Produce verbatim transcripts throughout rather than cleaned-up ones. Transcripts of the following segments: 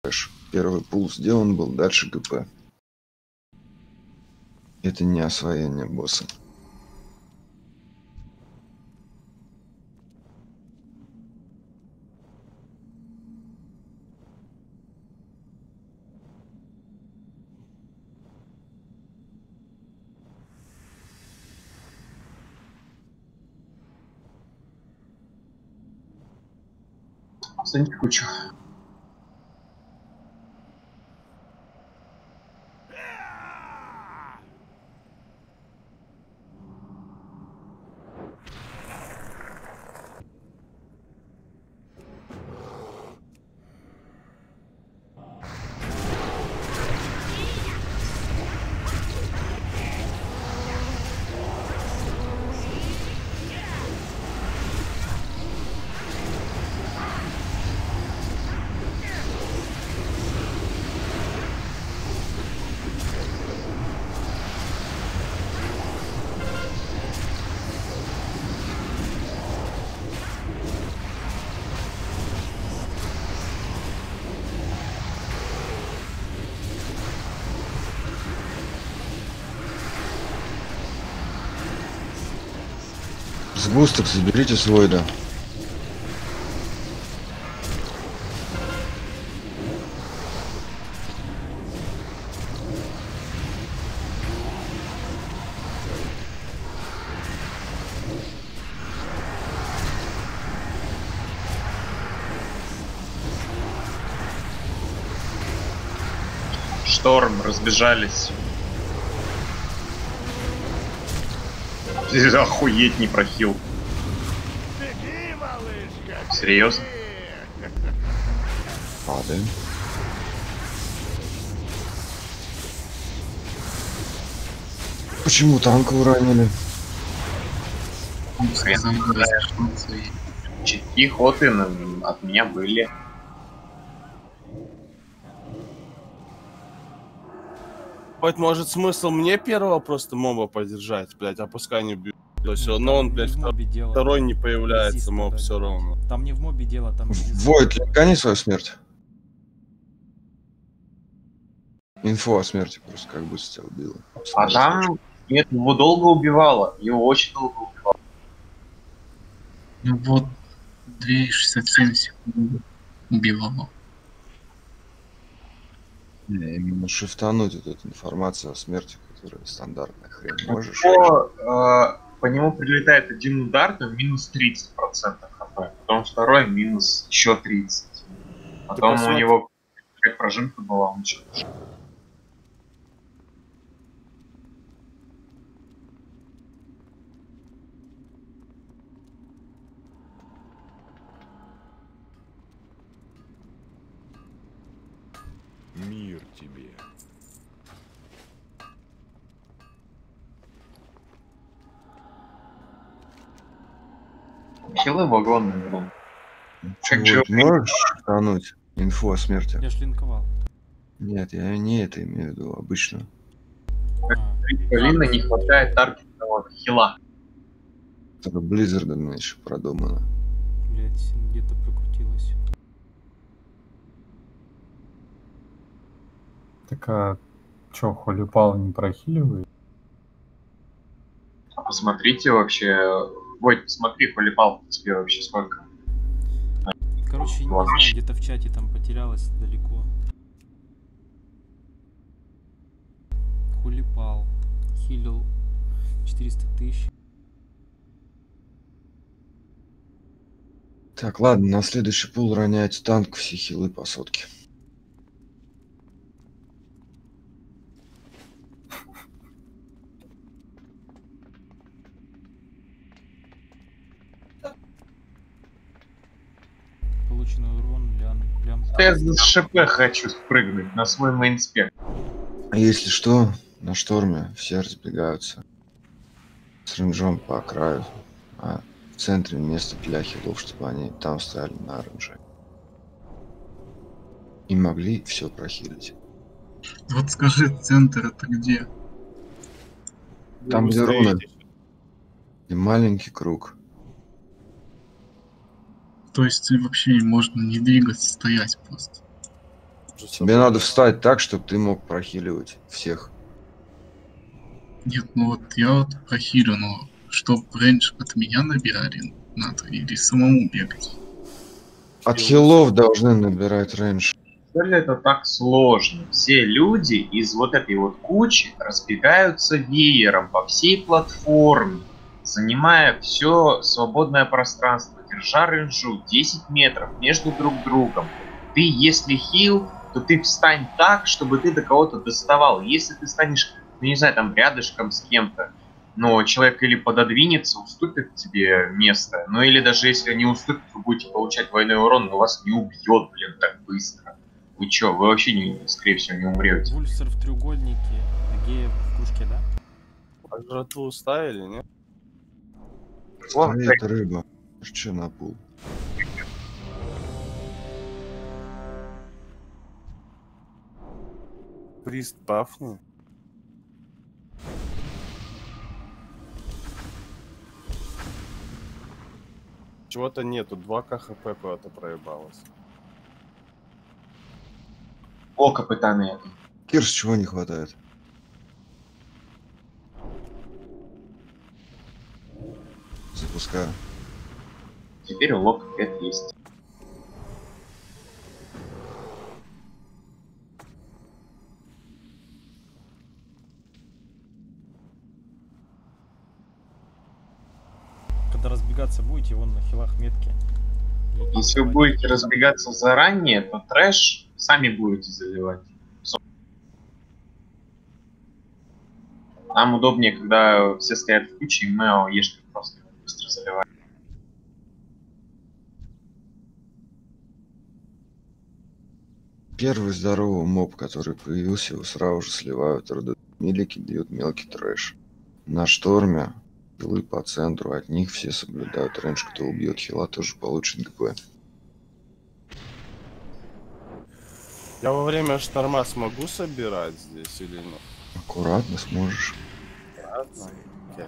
Первый пул сделан был, дальше ГП. Это не освоение босса. Оцените кучу. Сгусток соберите с Войда. Шторм, разбежались. Охуеть, не прохил. Серьезно? Падаем. Почему танка уронили? Читки хоты от меня были. Хоть может смысл мне первого просто моба поддержать, блять, а пускай не бьют. То есть, но он, блядь, второй, дело, второй не появляется, моб все равно. Там не в мобе дело, там... Войд, лекани свою смерть. Инфу о смерти просто как бы тебя убило. А там... Нет, его долго убивало. Его очень долго убивало. Ну вот, две шестьдесят семь секунды убивало. Не, именно шифтануть вот эту информацию о смерти, которая стандартная хрень. Можешь? По, э, по нему прилетает один удар, то минус тридцать процентов хп. Потом второй минус еще тридцать. Потом у него как прожимка была, он еще. Мир тебе. Хилы вагон, наверное. Вот, можешь шифтануть инфу о смерти? Я ж линковал. Нет, я не это имею в виду, обычно. Полина не хватает таргетного хила. Это Близзардами еще продумано. Блять, где-то прокрутилось. Так а чё, Холипал не прохиливает? А посмотрите вообще... Ой, посмотри, Холипал тебе вообще сколько. Короче, не знаю, где-то в чате там потерялось далеко. Холипал. Хилил четыреста тысяч. Так, ладно, на следующий пул роняйте танк, все хилы по сотке. Полученный урон, лям, лям. Я с ШП хочу спрыгнуть на свой мейнспек. А если что, на шторме все разбегаются с рейнджом по краю, а в центре место для хилов, чтобы они там стояли на рейнже. И могли все прохилить. Вот скажи, центр это где? Там где руны. И маленький круг. То есть вообще можно не двигаться, стоять просто. Тебе надо встать так, чтобы ты мог прохиливать всех. Нет, ну вот я вот прохилю, но чтоб рейндж от меня набирали надо или самому бегать. От хилов должны набирать рейндж. Неужели это так сложно? Все люди из вот этой вот кучи разбегаются веером по всей платформе, занимая все свободное пространство, держа рейнджу десять метров между друг другом. Ты, если хил, то ты встань так, чтобы ты до кого-то доставал. Если ты станешь, ну не знаю, там рядышком с кем-то, но человек или пододвинется, уступит тебе место, ну или даже если не уступит, вы будете получать двойной урон, но вас не убьет, блин, так быстро. Вы чё, вы вообще, не, скорее всего, не умрете. Вульсер в треугольнике, Гея в кружке, да? А жратву ставили, нет? Стоит рыба. Че на пол? Прист бафни. Чего-то нету, два ка хп куда-то проебалось. О, капитан это. Кирс, чего не хватает? Запускаю. Теперь у Лока пять есть. Когда разбегаться будете, вон на хилах метки. Если вы будете разбегаться заранее, то трэш сами будете заливать. Нам удобнее, когда все стоят в куче, и мы АОЕшкой просто быстро заливаем. Первый здоровый моб, который появился, его сразу же сливают. РД милики бьют мелкий трэш. На шторме хилы по центру, от них все соблюдают рейндж, кто убьет хила, тоже получит ГП. Я во время шторма смогу собирать здесь или нет? Аккуратно сможешь. Аккуратно. Окей.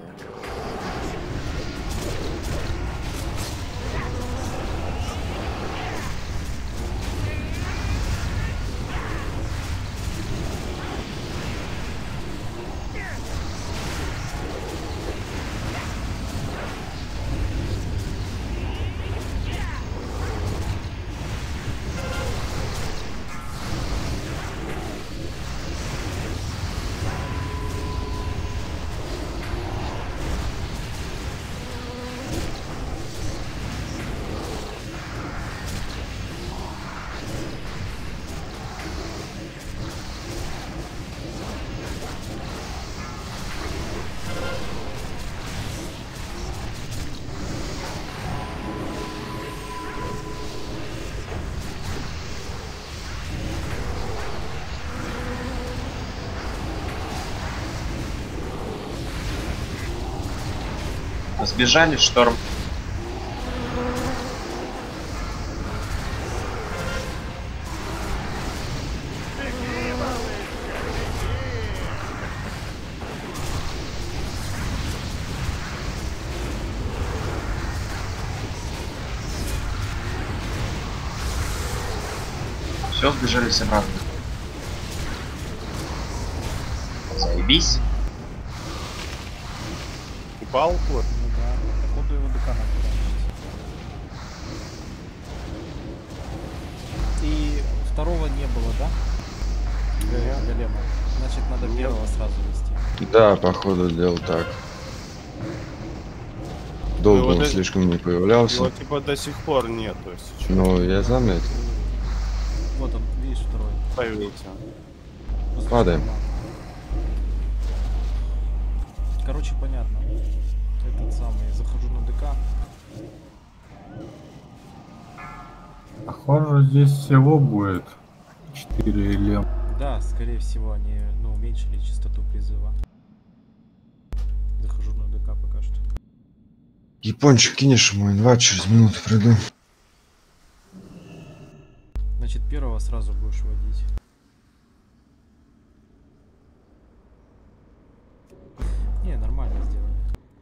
Сбежали, шторм. Все, сбежались обратно. Заебись. Упал вот. Ну да, походу его ДК надо тащить. И второго не было, да? Г- Голема. Значит, надо Нет. первого сразу вести. Да, походу делал так. Долго Ну, он вот слишком не появлялся. Его типа до сих пор нет, то есть чё, Но я заметил. Вот он, видишь, второй. появился. Падаем. Короче, понятно. Этот самый, захожу на ДК. Похоже, здесь всего будет четыре элем. Да, скорее всего, они ну, уменьшили частоту призыва. Захожу на ДК пока что. Япончик, кинешь ему инвайт, через минуту приду. Значит, первого сразу будешь водить. Не, нормально сделали.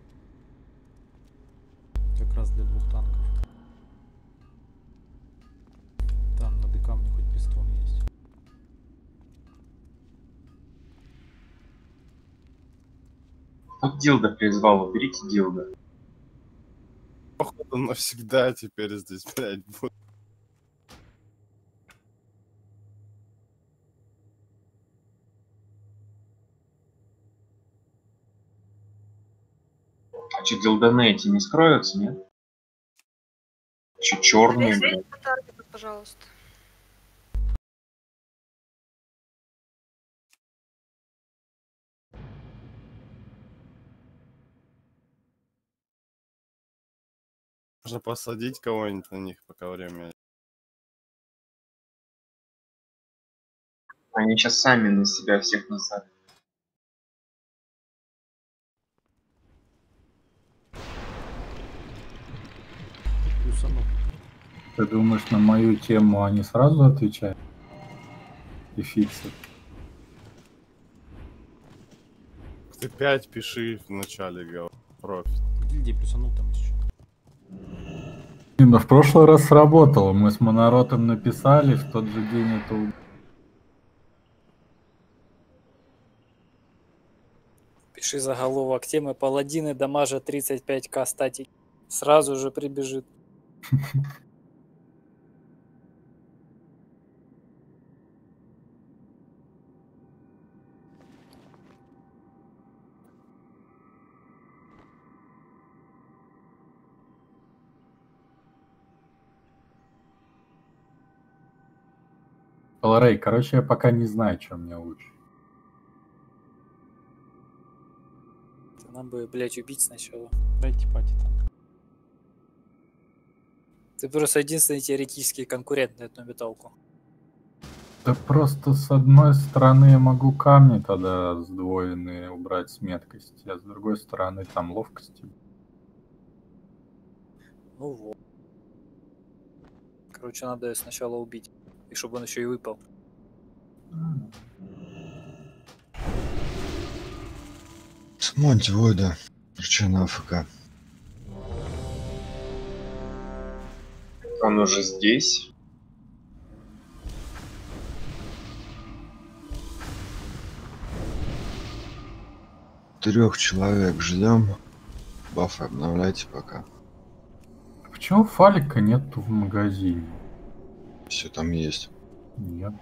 Как раз для двух танков. Там на ДК мне хоть пистон есть. Вот Дилда призвал, уберите Дилда. Походу навсегда теперь здесь, блядь, будет. А что, Дилданы эти не скроются, нет? Че, черные, блядь? Пожалуйста. Можно посадить кого-нибудь на них, пока время. Они сейчас сами на себя всех насадят. Плюсанул. Ты думаешь, на мою тему они сразу отвечают? И фиксят? Ты пять пиши в начале, говорю, профит. Гильдии плюсанул там еще. Не, ну в прошлый раз сработало. Мы с Моноротом написали, в тот же день это... Пиши заголовок темы «Паладины дамажат тридцать пять ка статик». Сразу же прибежит. Рэй, короче, я пока не знаю, что мне лучше. Нам бы, блять, убить сначала. Дайте пати там. Ты просто единственный теоретический конкурент на эту металку. Да просто с одной стороны я могу камни тогда сдвоенные убрать с меткости, а с другой стороны там ловкости. Ну вот. Короче, надо её сначала убить. И чтобы он еще и выпал. Смоньте Войда. Причина АФК. Он уже здесь. Трех человек ждем. Бафы обновляйте пока. Почему фалика нету в магазине? Все там есть. Нет.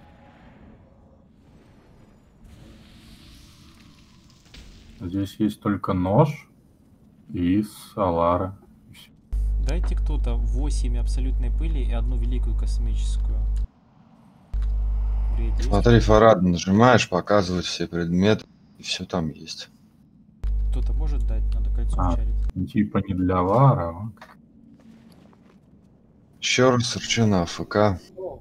Здесь есть только нож и Салара. И всё. Дайте кто-то восемь абсолютной пыли и одну великую космическую. Блин, есть? Смотри, Фарад, нажимаешь, показывать все предметы, и все там есть. Кто-то может дать? Надо кольцо А. вчарить. Типа не для вара. а? Еще раз рычу на АФК.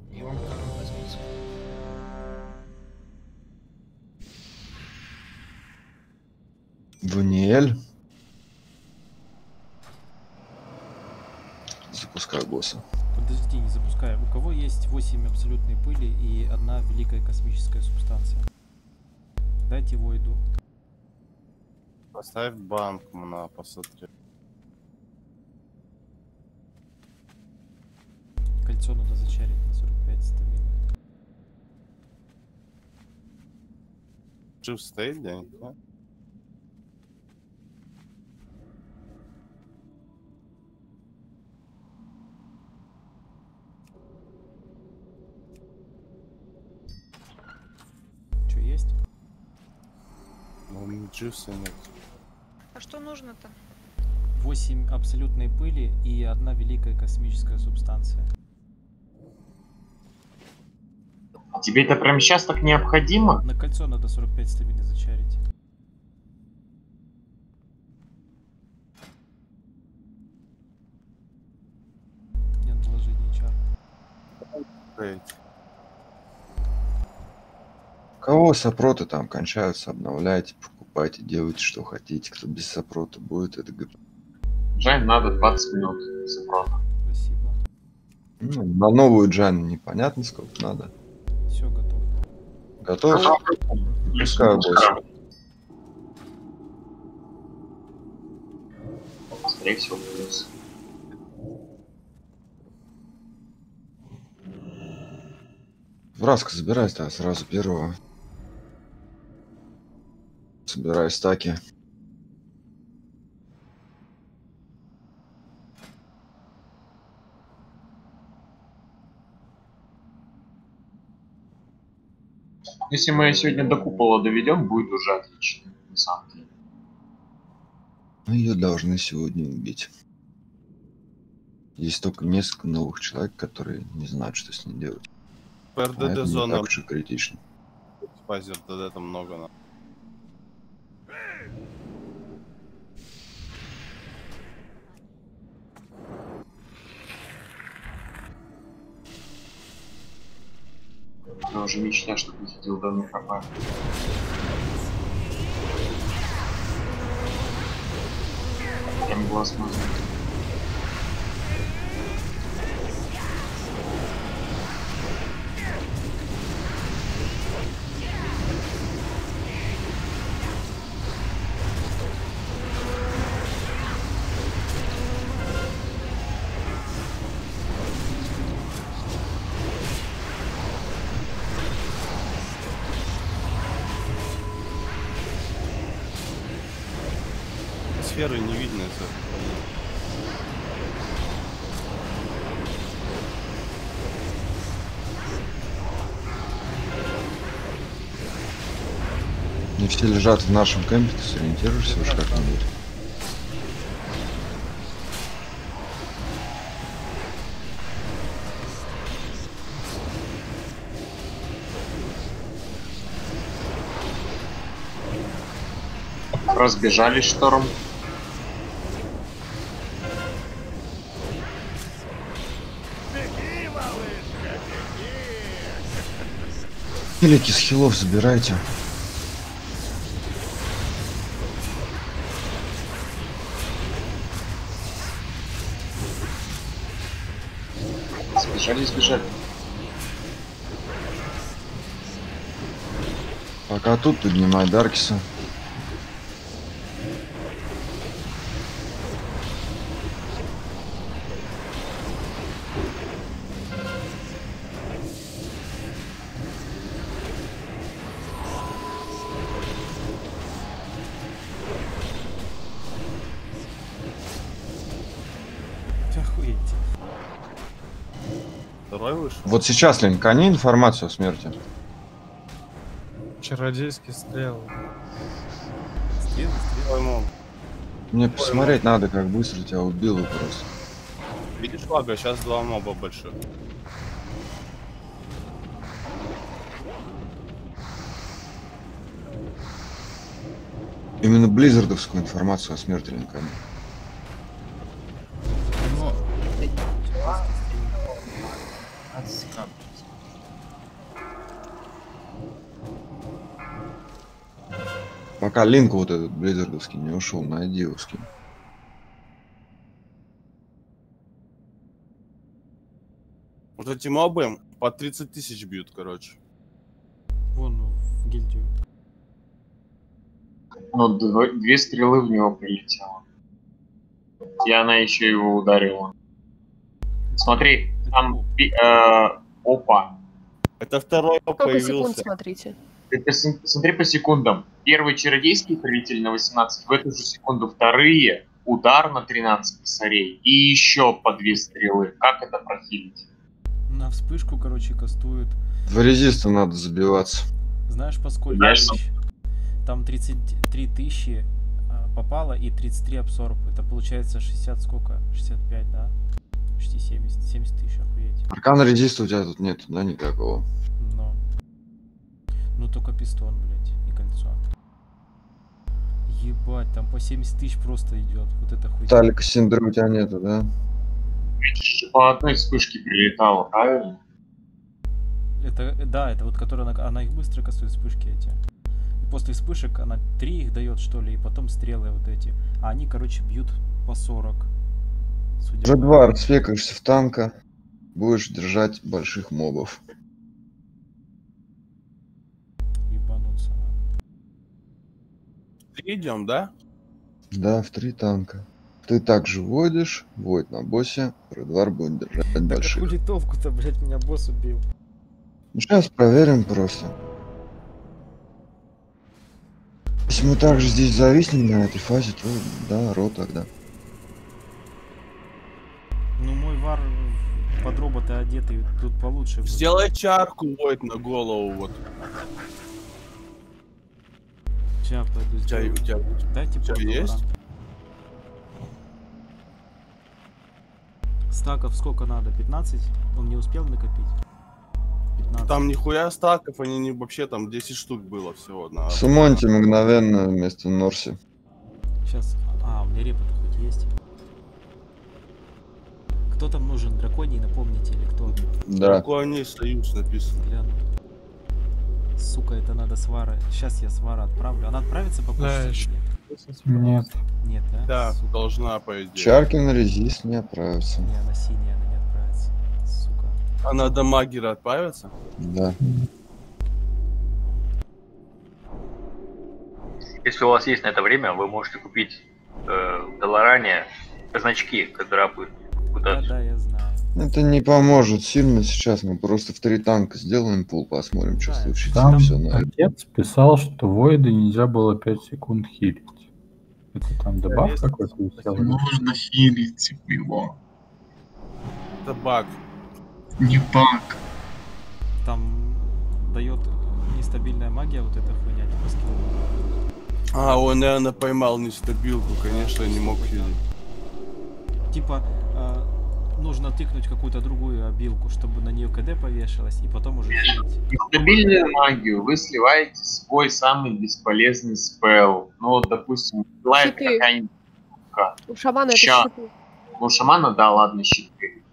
Ваниэль. Запускаю босса. Подожди, не запускай. У кого есть восемь абсолютной пыли и одна великая космическая субстанция? Дайте Войду. Поставь банк на посмотри. Кольцо надо зачарить на сорок пять стамины. Жив стоит день, да? Что есть? Ну, дживса нет. А что нужно-то? восемь абсолютной пыли и одна великая космическая субстанция. Тебе это прямо сейчас так необходимо? На кольцо надо сорок пять стамины зачарить. Нет наложения чар. Эй, У кого сопроты там кончаются, обновляйте, покупайте, делайте, что хотите. Кто без сопрота будет, это ГП. Жень, надо двадцать минут сопрота. Спасибо. Ну, на новую Джан непонятно сколько надо. Все, готов. Готов? Пускаю босса. Скорее всего, плюс. Враска забирай тогда сразу первого. Собирай стаки. Если мы сегодня до купола доведем, будет уже отлично. На самом деле. Ее должны сегодня убить. Есть только несколько новых человек, которые не знают, что с ней делать. А это РДД не зона. так уж и критично. Спайс РДД там много на. Я уже мечтаю, чтобы сидел данный хп. Прям глаз мазал. Сферы не видно это. Не все лежат в нашем кемпе, ты сориентируешься уж как-нибудь. Разбежались шторм. Хилики с хилов забирайте. Сбежали, сбежали. Пока тут поднимай Даркиса. Охуеть. Второй вышел. Вот сейчас, Лин, кони информацию о смерти. Чародейский стрел. Стрел, стрел. Ой, мол. Мне посмотреть надо, как быстро тебя убил и просто. Видишь, Лага, сейчас два моба больших. Именно близзардовскую информацию о смерти Линкольна. Но Пока Линк вот этот близзардовский не ушел, найди его с кем. Вот эти мобы по тридцать тысяч бьют, короче. Вон в гильдию. Ну, дв- две стрелы в него прилетело. И она еще его ударила. Смотри, там... пи- э, опа. Это второй Сколько секунд появился. смотрите? Это с- смотри по секундам. Первые чародейские прилетели на восемнадцать, в эту же секунду вторые, удар на тринадцать косарей и еще по две стрелы. Как это прохилить? На вспышку, короче, кастует. В резиста надо забиваться. Знаешь, по сколько Знаешь, тысяч? Там тридцать три тысячи а, попало и тридцать три абсорб. Это получается шестьдесят сколько? шестьдесят пять, да? Почти семьдесят. семьдесят тысяч, охуеть. Аркана резиста у тебя тут нет, да, никакого. Но. Ну только пистон, блядь, и кольцо. Ебать, там по семьдесят тысяч просто идет. Вот это хуйня. Талика Синдры у тебя нету, да? По одной вспышке прилетало, правильно? Это, да, это вот которая, она, она их быстро кастует, вспышки эти. И после вспышек она три их дает, что ли, и потом стрелы вот эти. А они, короче, бьют по сорок. Судя За по- два артспекаешься в танка, будешь держать больших мобов. Ебануться. Идем, да? Да, в три танка. Ты также водишь, водит на боссе, Редвар будет держать Так больших. какую литовку-то, блядь, меня босс убил. Сейчас проверим просто. Если мы также здесь зависнем на этой фазе, то да, ро тогда. Ну мой вар под робота одетый, тут получше будет. Сделай чарку, Войт, на голову вот. Сейчас пойду У тебя, у сделаю. тебя, Дайте у тебя полдоллара. есть? Стаков сколько надо? пятнадцать? Он не успел накопить? пятнадцать. Там нихуя стаков, они не вообще там десять штук было всего. На... Сумоньте мгновенно вместо Норси. Сейчас. А, у меня репа-то хоть есть. Кто там нужен? Драконий, напомните, или кто? Да. Драконий союз написано. Гляну. Сука, это надо свара. Сейчас я свара отправлю. Она отправится по Да, почте? ещё. или Нет. Нет, да? Да, Сука. должна, по идее. Чаркин резист не отправится. Не, она синяя, она не отправится. Сука. А на дамагера отправится? Да. Если у вас есть на это время, вы можете купить э, в Долоране значки, которые апают Да, репутацию. да, я знаю. Это не поможет сильно сейчас. Мы просто в три танка сделаем пул, посмотрим, что Да, случится. Там Все на... отец писал, что Войда нельзя было пять секунд хилить. Это там дебаф есть. какой-то висел? Можно хилить его. Это баг. Не баг. Там дает нестабильная магия, вот эта хуйня, типа скилл. А, он, наверное, поймал нестабилку, конечно, не мог видеть. Типа, э, нужно тыкнуть какую-то другую обилку, чтобы на нее КД повешалось, и потом уже хилить. Нестабильную магию вы сливаете свой самый бесполезный спелл. Ну вот, допустим, сливает Щиты. какая-нибудь... У шамана это Ща. щиты. У шамана, да, ладно, щиты.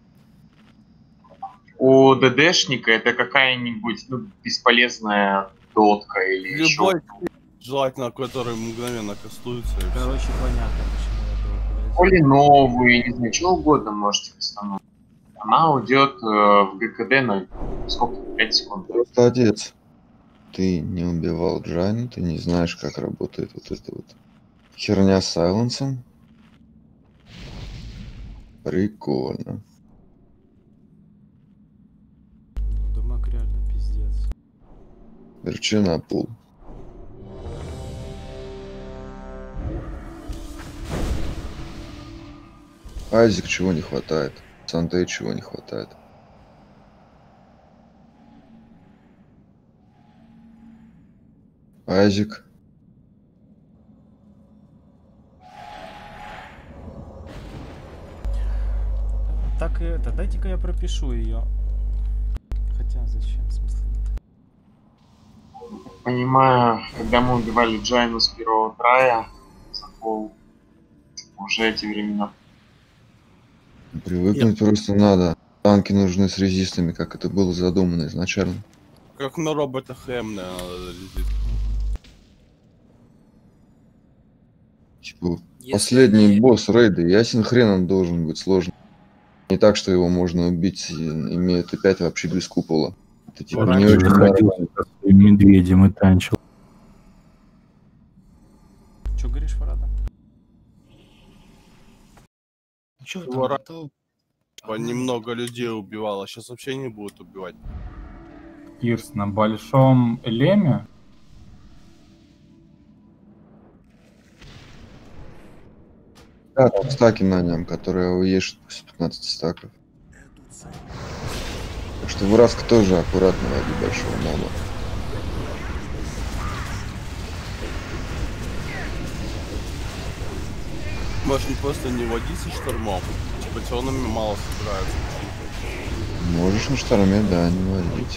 У ДДшника это какая-нибудь ну, бесполезная дотка или Любой, еще. желательно, который мгновенно кастуется. и всё. Короче, понятно, почему я был, блядь. Или новую, не знаю, что угодно можете кастануть. Она уйдет э, в ГКД на сколько? пять секунд. Просто отец. Ты не убивал Джайна, ты не знаешь, как работает вот эта вот херня с сайленсом. Прикольно. Ну, дамаг реально пиздец. Верчи на пул. Айзек чего не хватает? Сантей чего не хватает? Айзек. Так и это, дайте-ка я пропишу ее. Хотя зачем, смысла нет. Понимаю, когда мы убивали Джайну с первого трая, за пол, уже эти времена. Привыкнуть просто надо. Танки нужны с резистами, как это было задумано изначально. Как на робота Хэм, наверное, надо резить. Типа, Если последний не- босс рейда, ясен хрен он должен быть сложный. Не так, что его можно убить, и- имея Т пять вообще без купола. Это типа не Раньше очень заходил нормально. со своим медведем и танчил. Че говоришь, Фарада? Чё вы Его там, ра- готовы? Типа, немного людей убивало, сейчас вообще не будут убивать. Кирс на большом леме. Да, там стаки на нем, которые уешут после пятнадцати стаков. Так что выразка тоже аккуратно ради большого моба. Можно просто не водиться штурмом. Типа темными мало собираются. Можешь на шторме, да, не водить.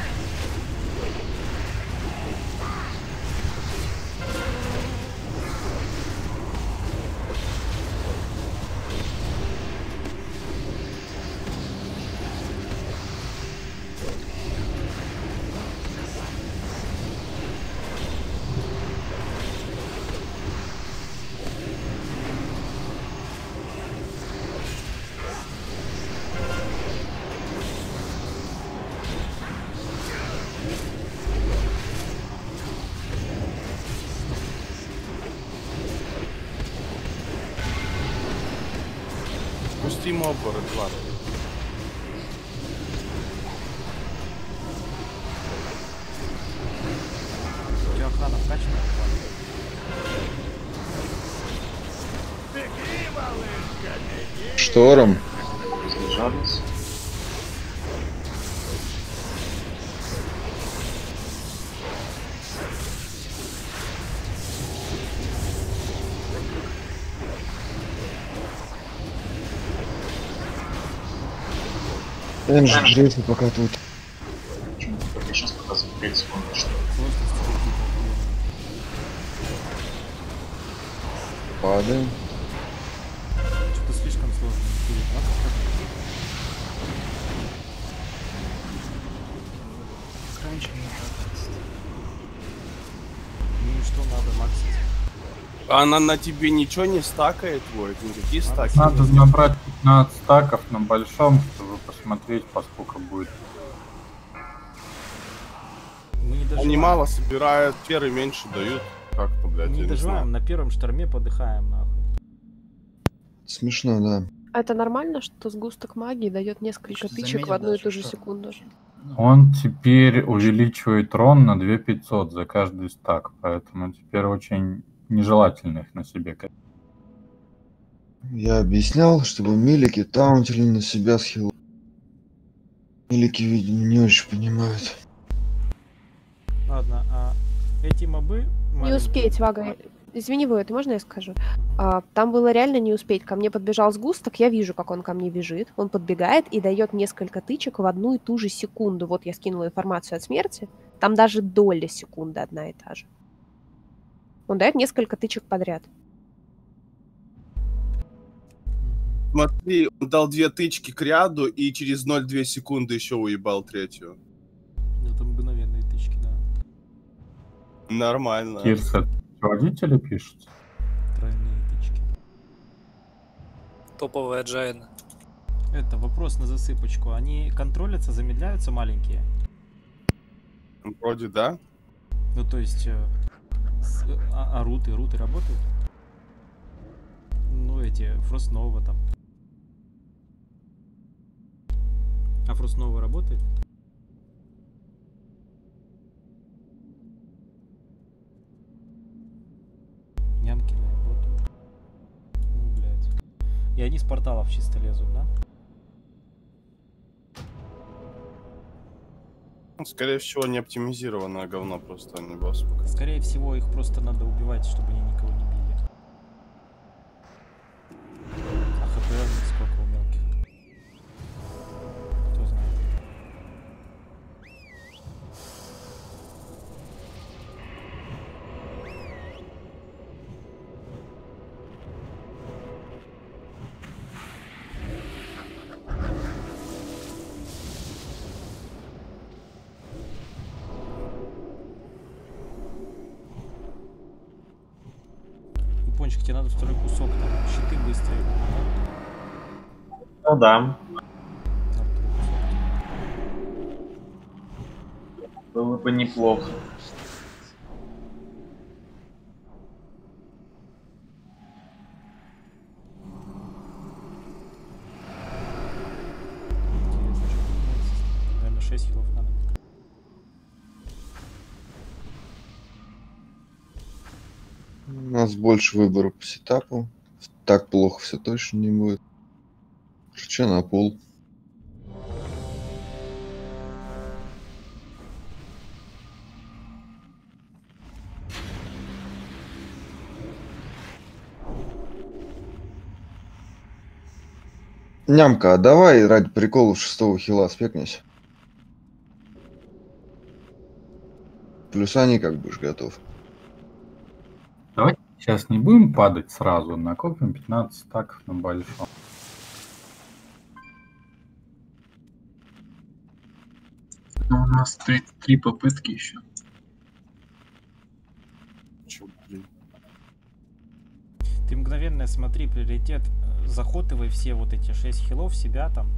Пусти моба, Редлар. У тебя охрана вкачана? Шторм. Жадность. Энджи, грейся пока тут. Почему? Только сейчас показываю пять секунд, что Падаем. Что-то слишком сложно. Раньше не хватает. Ну и что надо, максить? Она на тебе ничего не стакает, Войт? Никакие стаки? Надо набрать пятнадцать стаков на большом, чтобы посмотреть, поскольку будет. Мы не Они доживаем. мало собирают, феры меньше дают. Как-то, блядь, Мы я не не доживаем, знаю. на первом шторме подыхаем, нахуй. Смешно, да. А это нормально, что сгусток магии дает несколько тычек в одну и ту же секунду? Он теперь увеличивает рон на две тысячи пятьсот за каждый стак, поэтому теперь очень нежелательно их на себе копить. Я объяснял, чтобы милики таунтили на себя с хилом. Милики, видимо, не очень понимают. Ладно, а эти мобы... Не маленькие- успеть, Вага. Извини, Войт, можно я скажу? А, там было реально не успеть. Ко мне подбежал сгусток, я вижу, как он ко мне бежит. Он подбегает и дает несколько тычек в одну и ту же секунду. Вот я скинула информацию от смерти. Там даже доля секунды одна и та же. Он дает несколько тычек подряд. Смотри, он дал две тычки к ряду и через ноль целых две секунды еще уебал третью. Это мгновенные тычки, да. Нормально. Кирс, это водители пишут? Тройные тычки. Топовая джайна. Это вопрос на засыпочку. Они контролятся, замедляются маленькие? Вроде да. Ну, то есть... э, с- а, а руты, руты работают? Ну, эти, Фростнова там. А Фростнова работает? Нямки не работают. Ну, блядь. И они с порталов чисто лезут, да? Ну, скорее всего, не оптимизированное говно просто, а не босс. пока. Скорее всего, их просто надо убивать, чтобы они никого не били. А хп у них сколько у мелких? Кто знает. Япончик, тебе надо второй кусок, там, щиты быстрые. Ну да. Надо второй кусок. Было бы неплохо. Интересно, что поменяется. Наверное, шесть хилов надо. У нас больше выбора по сетапу. Так плохо все точно не будет. Ключа на пол. Нямка, а давай ради приколов шестого хила спекнись. Плюс они как будешь готов. Давайте сейчас не будем падать сразу, накопим пятнадцать стаков на большом. Но у нас три, три попытки еще. Чё, блин. Ты мгновенно смотри, приоритет, э, захотывай все вот эти шесть хилов себя там.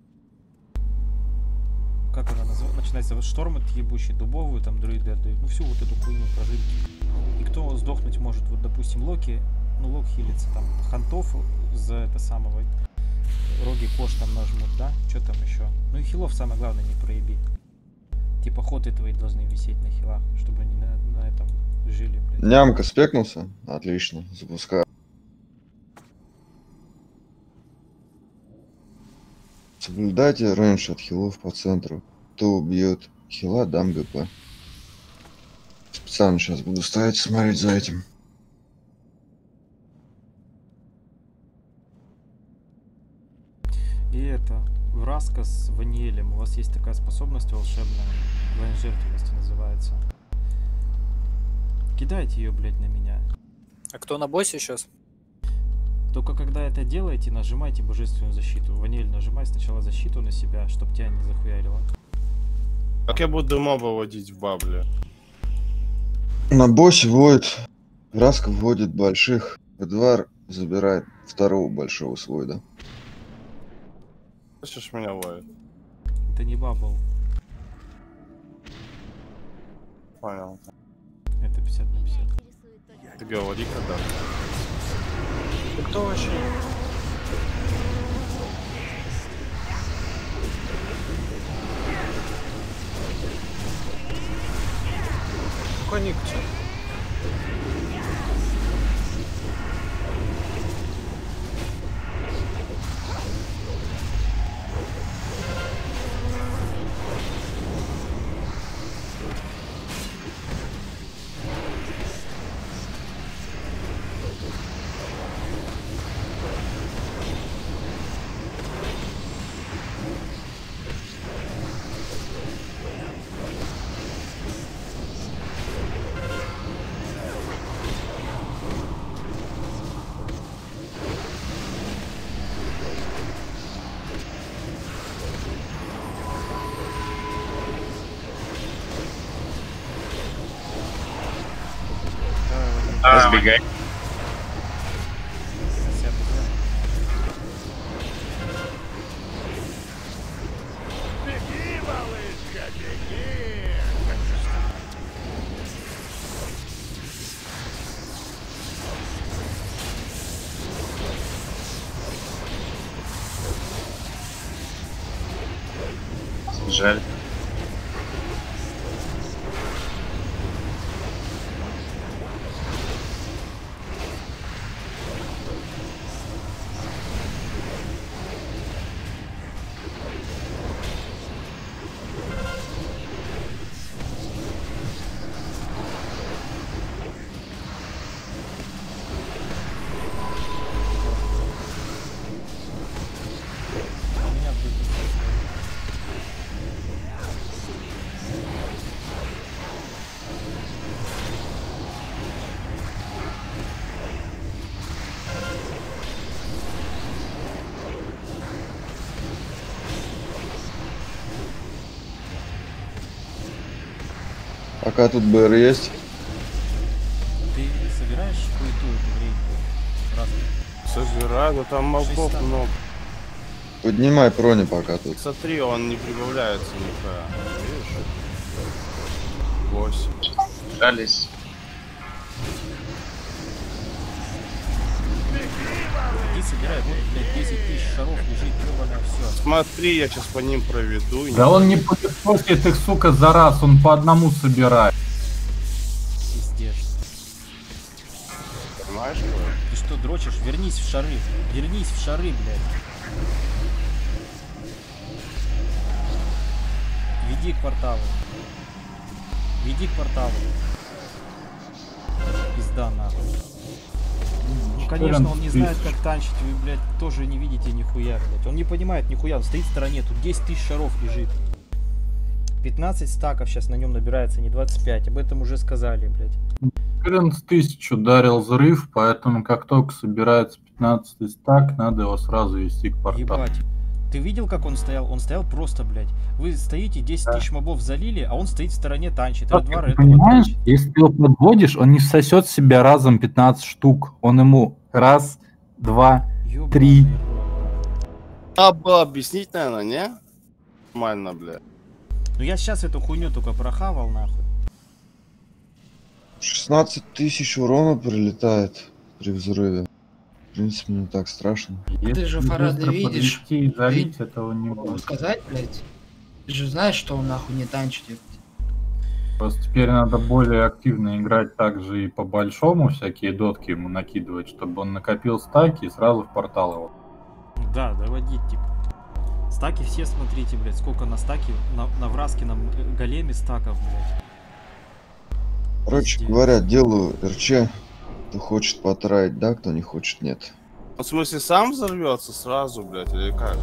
Как она называется? Начинается вот шторм этот ебучий, дубовую, там друиды отдают. Ну всю вот эту хуйню прожитки. И кто сдохнуть может, вот допустим Локи, ну Лок хилится там, Хантов за это самого, роги кош там нажмут, да? Что там еще? Ну и хилов самое главное не проеби. Типа хоты твои должны висеть на хилах, чтобы они на, на этом жили, блядь. Нямка спекнулся? Отлично, запускаю. Соблюдайте рейндж от хилов по центру. Кто убьет хила, дам ГП. Специально сейчас буду стоять и смотреть за этим. И это, Враска с Ваниэлем. У вас есть такая способность волшебная. Двойной жертвенности называется. Кидайте ее, блядь, на меня. А кто на боссе сейчас? Только когда это делаете, нажимайте божественную защиту. Ваниль, нажимай сначала защиту на себя, чтоб тебя не захуярило. Как я буду моба водить в бабле? На боссе вводит. Враска вводит больших. Эдвар забирает второго большого свой, да? Слышишь, меня воет? Это не бабл. Понял. Это пятьдесят на пятьдесят. Ты говори, когда. Ты кто вообще? Какой ник у тебя? Разбегай. Беги, малышка, беги! Жаль. Пока тут БР есть. Ты собираешь хуету эту рейд? Собираю, но там мобов много. Поднимай прони пока тут. Смотри, он не прибавляется нихуя. Видишь? Восемь. Жались. Иди собирай, вот, блядь, десять тысяч шаров лежит, ёбаное всё. Смотри, я сейчас по ним проведу. Да он не пылесосит их, сука, за раз, он по одному собирает. Пиздец. Понимаешь, ты что дрочишь? Вернись в шары. Вернись в шары, блядь. Веди к порталу. Веди к порталу. Пизда нахуй. Ну конечно, он не знает, как танчить, вы, блядь, тоже не видите нихуя, блядь. Он не понимает нихуя, он стоит в стороне, тут десять тысяч шаров лежит. пятнадцать стаков сейчас на нем набирается, не двадцать пять, об этом уже сказали, блядь. четырнадцать тысяч ударил взрыв, поэтому как только собирается пятнадцатый стак, надо его сразу вести к порталу. Ебать. Ты видел, как он стоял? Он стоял просто, блядь. Вы стоите, десять тысяч мобов залили, а он стоит в стороне, танчит. Ты понимаешь, если ты его подводишь, он не всосет себя разом пятнадцать штук. Он ему раз, два, Ёбаный три. А было объяснить, наверное, не? Нормально, бля. Ну я сейчас эту хуйню только прохавал, нахуй. шестнадцать тысяч урона прилетает при взрыве. В принципе, не так страшно. Ты же Фарада видишь. И залить этого не будет. Сказать, блядь? Ты же знаешь, что он нахуй не танчит. Просто теперь надо более активно играть также и по большому, всякие дотки ему накидывать, чтобы он накопил стаки и сразу в портал его. Да, доводить, типа. Стаки все смотрите, блядь, сколько на стаке, на, на враске, на големе стаков, блядь. Короче Пиздец. говоря, делаю РЧ. Кто хочет потратить, да, кто не хочет, нет. В смысле, сам взорвется сразу, блядь, или как?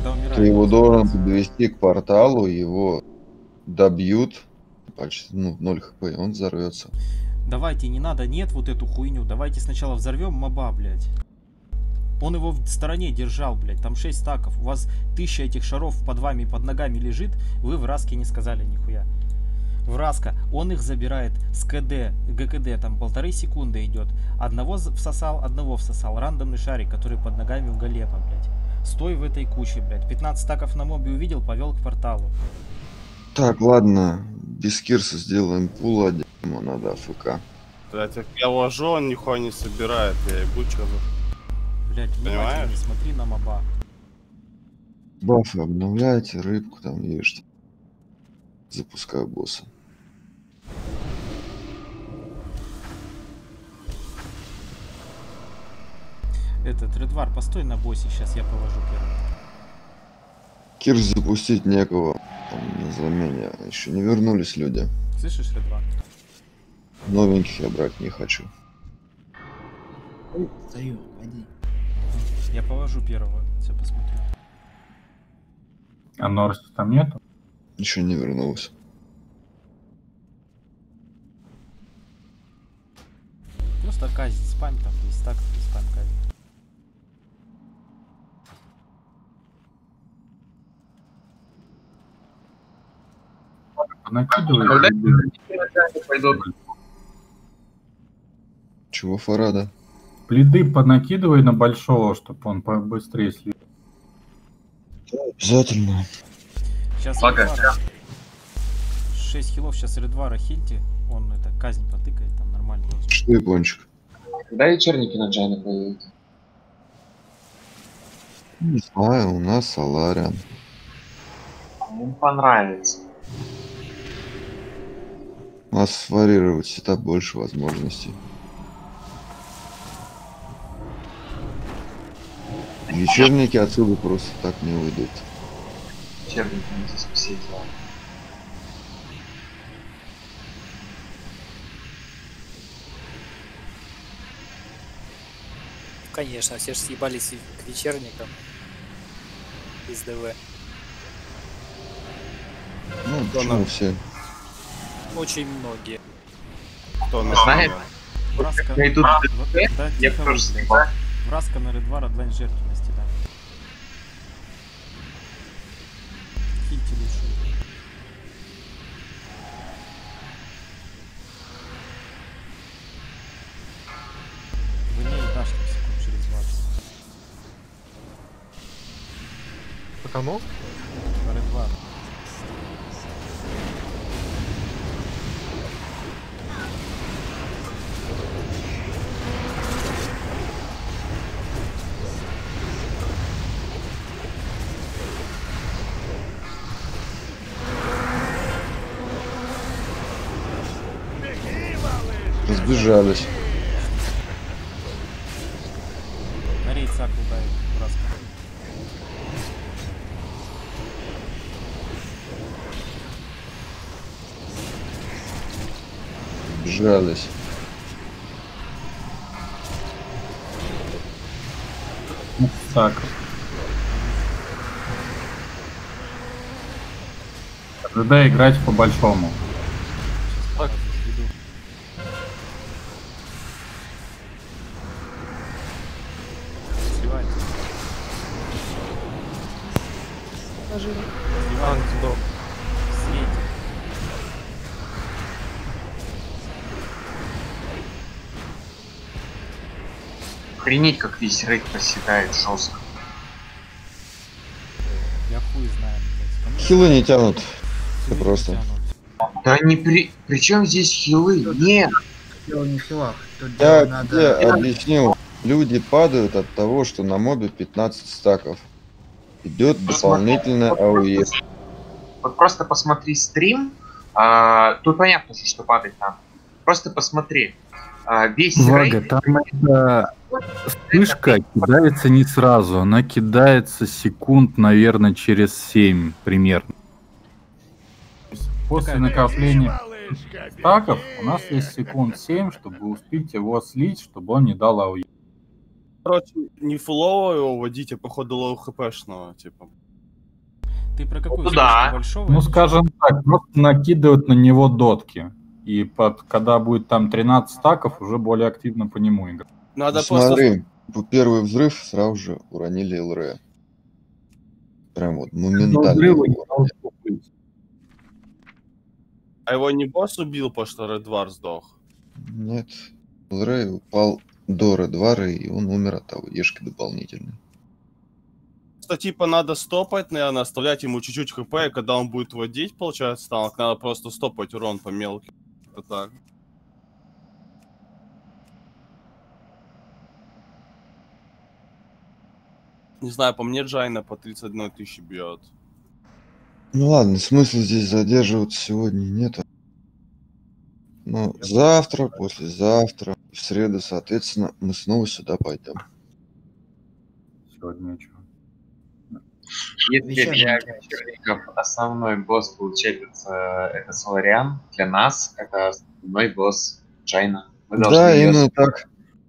Когда умирает. Ты его должен подвести к порталу, его добьют, почти, ну, ноль хп, и он взорвется. Давайте, не надо, нет вот эту хуйню. Давайте сначала взорвем моба, блядь. Он его в стороне держал, блядь. Там шесть стаков. У вас тысяча этих шаров под вами, под ногами лежит. Вы в раске не сказали нихуя. В раска. Он их забирает с КД, ГКД. Там полторы секунды идет. Одного всосал, одного всосал. Рандомный шарик, который под ногами у Галепа, блядь. Стой в этой куче, блядь. пятнадцать стаков на мобе увидел, повел к порталу. Так, ладно. Без Кирса сделаем пул один. Ему надо АФК. Блять, как я ложу, он нихуя не собирает. Я ебу что-то. Блять, внимательно смотри на моба. Бафы обновляйте, рыбку там ешьте. Запускаю босса. Этот, Редвар, постой на боссе, сейчас я положу первым. Кирс запустить некого. Там на замене. Еще не вернулись люди. Слышишь, Редвар? Новеньких я брать не хочу. Стою, пойди. Я положу первого, все посмотрю. А Норси там нету? Еще не вернулся. Просто казнь, спам там, есть так, спам казнь. Накидывай. Чего Фарада? Плиды понакидывай на большого, чтобы он побыстрее слил. Обязательно. Сейчас Ага. Редвара, шесть хилов, сейчас Редвара хильте, он это казнь потыкает, там нормально должен. Что, Япончик? Когда вечерники на Джайна появятся? Не знаю, у нас Солариан. Ему понравится. У нас варьировать сетап больше возможностей. Вечерники отсюда просто так не уйдут. Вечерники здесь все дела. Конечно, все же съебались к вечерникам из ДВ. Ну, почему все? Очень многие. Кто на Знаешь, Враска, я и тут- вот, да, я тихо, тоже блядь. съебал. Враска на Редвара длань жертвенности, да. Хильте лучше. Вы не дашь там секунд через двадцать. По кому? На Редвара. Разбежались. На рейд Саку дай, Враска. Разбежались. Так. Тогда играть по большому. Так. Сливайте. Ложили. Антидот. Свете. Охренеть, как весь рейд проседает жестко. Я хуй знаю, блядь. Хилы не тянут. Хилы не просто. тянут. Да не при... при чем здесь хилы? Нет! Дело не в хилах. Тут Я дело тебе надо... объяснил. Люди падают от того, что на мобе пятнадцать стаков. Идет дополнительная АОЕ. Вот просто посмотри стрим. А, тут понятно, что, что падать надо. Просто посмотри. А, весь Вага, рейд... там эта вспышка кидается не сразу. Она кидается секунд, наверное, через семь примерно. После накопления стаков у нас есть секунд семь, чтобы успеть его слить, чтобы он не дал АОЕ. Короче, не фулового его водить, а походу лоу хпшного, типа. Ты про какую Ну вспышку? да. Большого? Ну, или скажем так, просто накидывают на него дотки. И под, когда будет там тринадцать стаков, уже более активно по нему играть. Надо Ну, просто... смотри, по- первый взрыв сразу же уронили ЛР. Прям вот моментально. взрыва не его уронили. А его не босс убил, потому что Редвар сдох? Нет, ЛР упал до Редвара, и он умер от того ешки дополнительной. Что типа надо стопать, наверное, оставлять ему чуть-чуть хп, и когда он будет водить, получается, танк, надо просто стопать урон по мелким. Вот так. Не знаю, по мне Джайна по тридцать одна тысяча бьет. Ну ладно, смысла здесь задерживаться сегодня нету. Ну, завтра, послезавтра, в среду, соответственно, мы снова сюда пойдем. Сегодня что? Если Вечерний для час. вечерников основной босс получается это Солариан, для нас это основной босс Джайна. Мы должны Да, её именно так.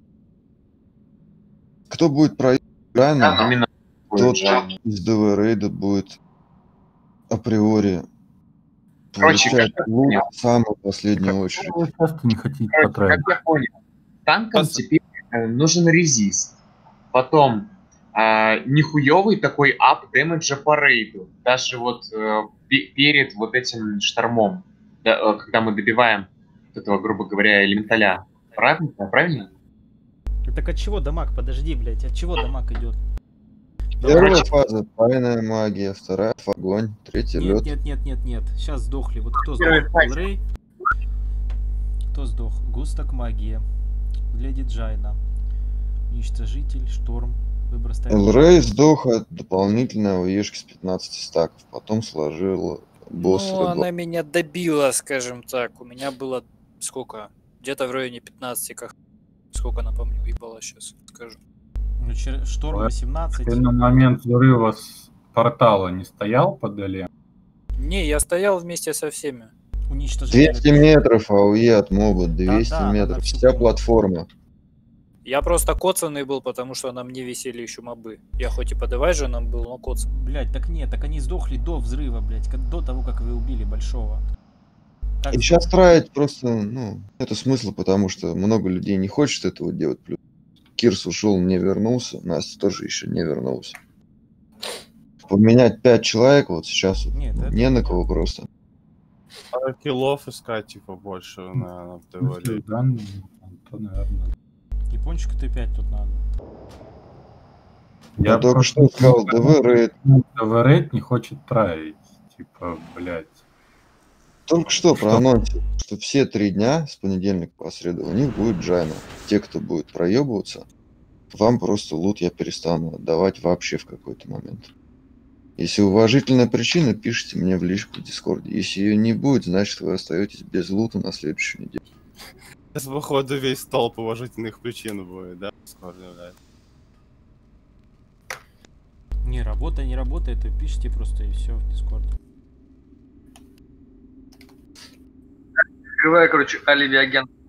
Кто будет проиграть, Да, именно тот Джайна. из ДВ рейда будет априори Короче, получать как я лут понял. в самую последнюю очередь. Вы часто не хотите Короче, потратить. как я понял, танкам теперь э, нужен резист. Потом э, нихуевый такой ап дэмэджа по рейду. Даже вот э, пе- перед вот этим штормом, да, э, когда мы добиваем вот этого, грубо говоря, элементаля. Правильно? Правильно? Так от чего дамаг? Подожди, блядь, от чего дамаг идет? Первая короче- фаза — тайная магия, вторая — огонь, третья — Нет, лед. нет, нет, нет, нет. Сейчас сдохли. Вот кто Первый сдох? фазе. Элрей? Кто сдох? Густок магия. Леди Джайна. Уничтожитель, шторм. Выбор ставим. Элрей сдох от дополнительного ешки с пятнадцати стаков, потом сложил босс Ну, Редвар. она меня добила, скажем так. У меня было сколько? Где-то в районе пятнадцати, как... Сколько она по мне уебала сейчас, скажу. Ну, чер- Шторм восемнадцать. Ты на момент взрыва с портала не стоял под Элем? Не, я стоял вместе со всеми. Уничтожитель. двести метров АУЕ от моба, двести Да-да, она метров, всю вся помнит. платформа. Я просто коцанный был, потому что на мне висели еще мобы. Я хоть и по девайженам был, но коцанный. Блять, так нет, так они сдохли до взрыва, блять, до того, как вы убили большого. Как И сейчас траить просто, ну, это смысла, потому что много людей не хочет этого делать. Плюс Кирс ушел, не вернулся, Настя тоже еще не вернулся. Поменять пять человек вот сейчас вот, Нет, ну, это не на понятно. кого просто. А киллов искать, типа, больше, наверное, в ТВ. Да, ну, то, наверное. Япончику Т пять тут надо. Я только что сказал, ДВ рейд. ДВ рейд не хочет траить. Типа, блядь. Только что Что? проанонсил, что все три дня с понедельника по среду у них будет Джайна. Те, кто будет проебываться, вам просто лут я перестану отдавать вообще в какой-то момент. Если уважительная причина, пишите мне в личку в Дискорде. Если ее не будет, значит вы остаетесь без лута на следующую неделю. Сейчас, походу, весь столб уважительных причин будет, да? Скоро, блядь. Не, работа, не работает, вы пишите просто и все в Дискорд. Открываю, короче, алиби агент.